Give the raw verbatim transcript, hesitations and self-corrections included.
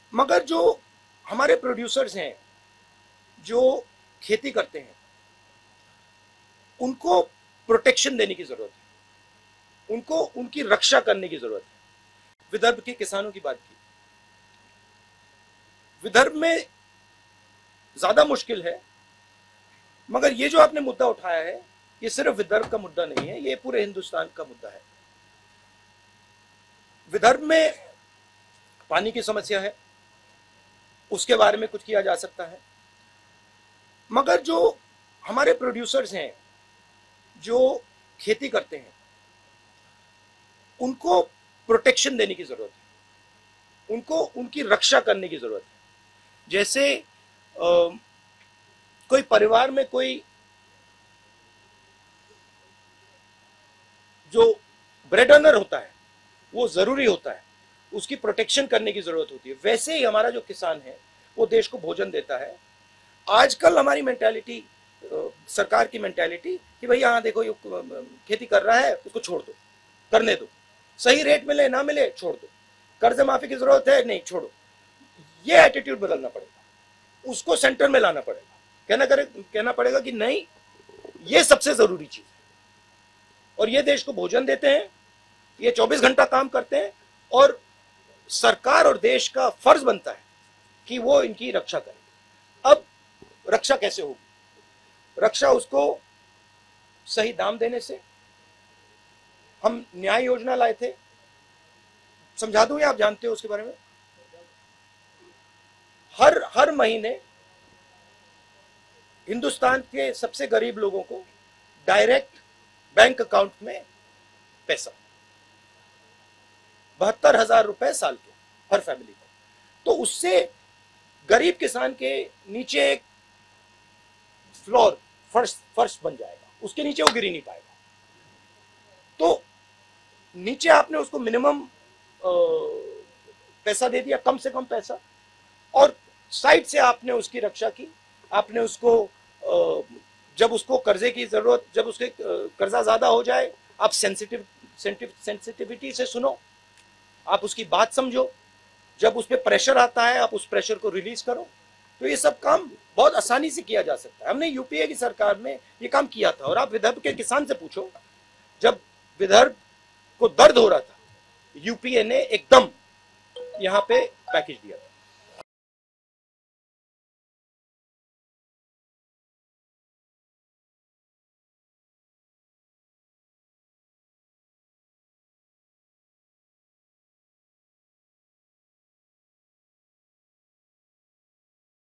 मगर जो हमारे प्रोड्यूसर्स हैं, जो खेती करते हैं, उनको प्रोटेक्शन देने की जरूरत है, उनको उनकी रक्षा करने की जरूरत है। विदर्भ के किसानों की बात की, विदर्भ में ज्यादा मुश्किल है, मगर ये जो आपने मुद्दा उठाया है, ये सिर्फ विदर्भ का मुद्दा नहीं है, ये पूरे हिंदुस्तान का मुद्दा है। विदर्भ में पानी की समस्या है, उसके बारे में कुछ किया जा सकता है, मगर जो हमारे प्रोड्यूसर्स हैं, जो खेती करते हैं, उनको प्रोटेक्शन देने की जरूरत है, उनको उनकी रक्षा करने की जरूरत है। जैसे आ, कोई परिवार में कोई जो ब्रेड अर्नर होता है, वो जरूरी होता है, उसकी प्रोटेक्शन करने की जरूरत होती है। वैसे ही हमारा जो किसान है, वो देश को भोजन देता है। आजकल हमारी मेंटालिटी, सरकार की मेंटालिटी कि भाई हाँ देखो, ये खेती कर रहा है, उसको छोड़ दो, करने दो, सही रेट मिले ना मिले छोड़ दो, कर्ज माफी की जरूरत है नहीं छोड़ो। ये एटीट्यूड बदलना पड़ेगा, उसको सेंटर में लाना पड़ेगा, कहना करे कहना पड़ेगा कि नहीं, ये सबसे जरूरी चीज है, और ये देश को भोजन देते हैं, ये चौबीस घंटा काम करते हैं, और सरकार और देश का फर्ज बनता है कि वो इनकी रक्षा करे। अब रक्षा कैसे होगी? रक्षा उसको सही दाम देने से। हम न्याय योजना लाए थे, समझा दूं या आप जानते हो उसके बारे में? हर हर महीने हिंदुस्तान के सबसे गरीब लोगों को डायरेक्ट बैंक अकाउंट में पैसा, बहत्तर हजार रुपए साल के हर फैमिली को। तो उससे गरीब किसान के नीचे एक फ्लोर, फर्श फर्श बन जाएगा, उसके नीचे वो गिर ही नहीं पाएगा। तो नीचे आपने उसको मिनिमम पैसा दे दिया, कम से कम पैसा, और साइड से आपने उसकी रक्षा की। आपने उसको जब उसको कर्जे की जरूरत, जब उसके कर्जा ज्यादा हो जाए, आप सेंसिटिव सेंसिटिविटी से सुनो, आप उसकी बात समझो, जब उस पर प्रेशर आता है आप उस प्रेशर को रिलीज करो। तो ये सब काम बहुत आसानी से किया जा सकता है। हमने यूपीए की सरकार में ये काम किया था। और आप विदर्भ के किसान से पूछो, जब विदर्भ को दर्द हो रहा था, यूपीए ने एकदम यहाँ पे पैकेज दिया था।